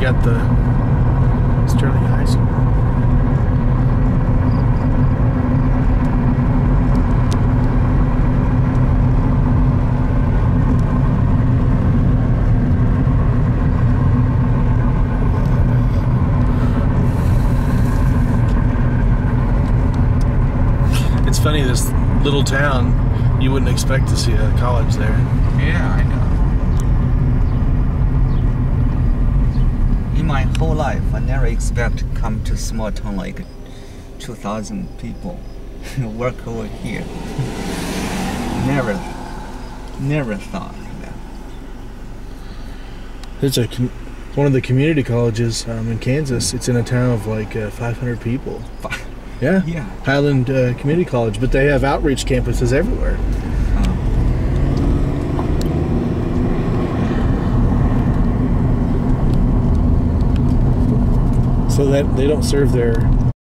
got the Sterling High School. It's funny, this little town, you wouldn't expect to see a college there. Yeah, I know. In my whole life, I never expect to come to a small town like 2,000 people work over here. Never thought like that. There's one of the community colleges in Kansas. It's in a town of like 500 people. Yeah. Highland Community College, but they have outreach campuses everywhere. So that they don't serve their